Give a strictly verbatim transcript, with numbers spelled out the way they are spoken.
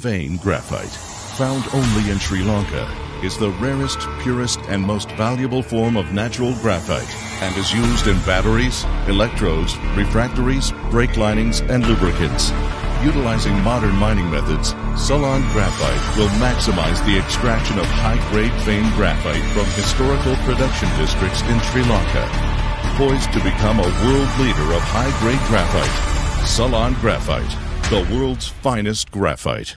vein graphite, found only in Sri Lanka, is the rarest, purest, and most valuable form of natural graphite and is used in batteries, electrodes, refractories, brake linings, and lubricants. Utilizing modern mining methods, Ceylon Graphite will maximize the extraction of high-grade vein graphite from historical production districts in Sri Lanka. Poised to become a world leader of high-grade graphite, Ceylon Graphite, the world's finest graphite.